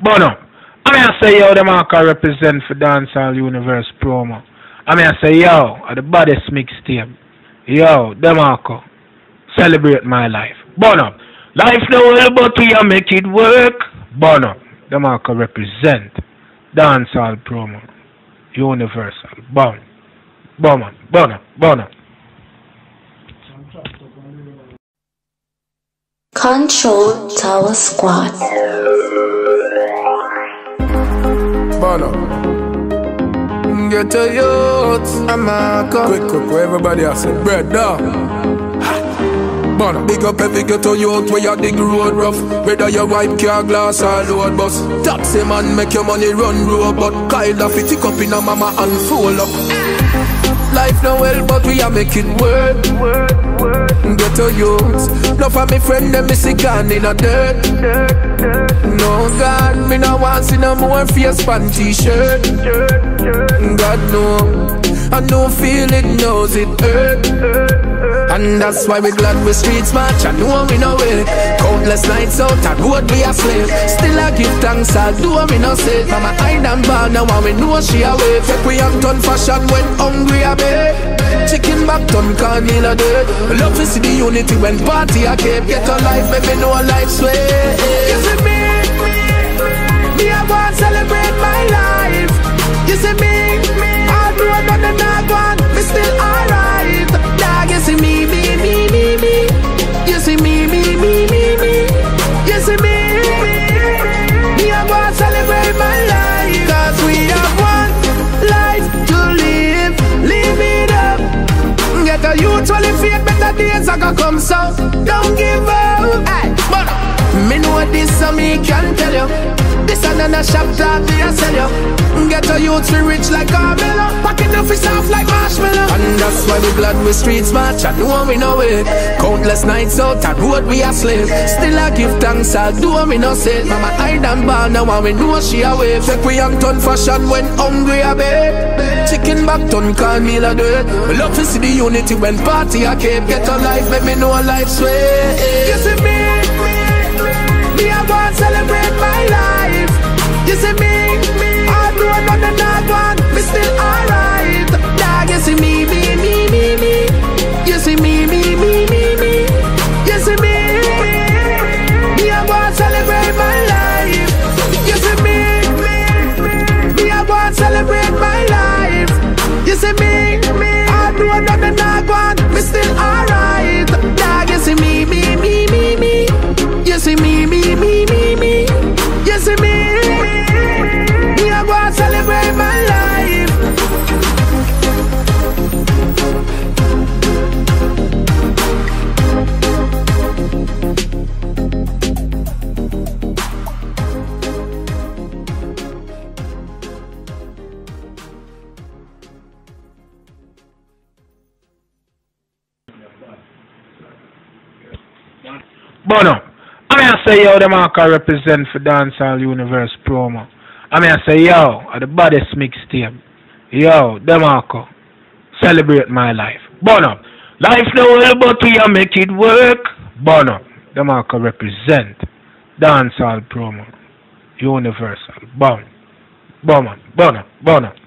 Bono. I mean, I say, yo, them all can represent for Dancehall Universe promo. I mean, I say, yo, at the baddest mixtape. Yo, them all can celebrate my life. Bono. Life no well, but we make it work. Bono. Them all can represent Dancehall promo. Universal. Bono. Bono. Bono. Bono. Control Tower Squad. Bono. Get a youth. I'm a quick, everybody has said bread down. Bono. Big up every ghetto youth where you dig road rough. Whether you wipe car glass or load bus. Taxi man make your money run road, but Kyle of it tick up in a mama and fold up. Life no well, but we are make it work. Ghetto youth. No for me friend them missing gone in a dirt. No God, me no want see no more face pan t-shirt. God no, I no feel it, knows it hurt. And that's why we glad we streets match. I know we know it. Countless nights out and road we a slave. Still I give thanks, I do me no say. Mama hide and bar now and we know she away. Take we have done fashion when hungry a bed. Chicken back done can't heal a dead. Love to see the unity when party a cape. Get a life, baby, no life's way. You see me I want to celebrate my life. You see me all road on the night one, me still alright. Dog, you see me. You see me. You see me I want to celebrate my life. Cause we have one life to live. Live it up. Get a youth while you feel better days are gonna come, so don't give up. Hey, but me know this so me can tell you. This another shop talk me I sell you. Get a youth we rich like Carmelo. Packing up his off like marshmallow. And that's why we glad we streets match. I know we know it. Countless nights out and road we a slave. Still I give thanks, I do me no say. Mama hide and bar now and we know she away. Take we young ton fashion when hungry a bed. Chicken back ton can't meal a dirt. We love to see the unity when party a cape. Get a life, make me know a life's way. You see me I want to celebrate my life. You see me all road on the night one, me still alright. Dog, you see me. You see me. You see me I want to celebrate my life. You see me I want to celebrate my life. You see me all road on the night one, me still alright. Dog, you see me. You see me. You see me I want to celebrate my life. Bono. I mean, I say, yo, them all can represent for Dancehall Universe promo. I mean, I say, yo, at the baddest mixtape. Yo, them all can celebrate my life. Bono. Life no well, but we make it work. Bono. Them all can represent Dancehall promo. Universal. Bono. Bono.